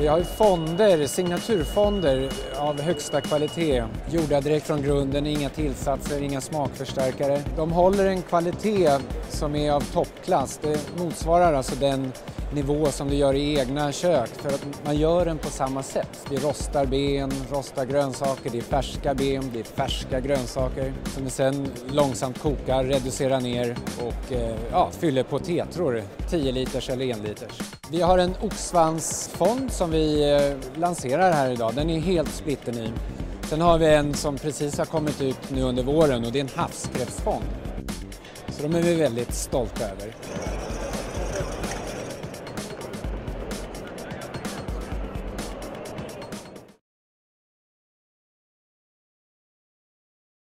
Vi har ju fonder, signaturfonder av högsta kvalitet, gjorda direkt från grunden, inga tillsatser, inga smakförstärkare. De håller en kvalitet som är av toppklass. Det motsvarar alltså den nivå som du gör i egna kök, för att man gör den på samma sätt. Vi rostar ben, rostar grönsaker, det är färska ben, det är färska grönsaker som vi sen långsamt kokar, reducerar ner och fyller på tetror, 10 liters eller 1 liters. Vi har en oxsvansfond som vi lanserar här idag, den är helt splitterny. Sen har vi en som precis har kommit ut nu under våren och det är en havskräftsfond. Så de är vi väldigt stolta över.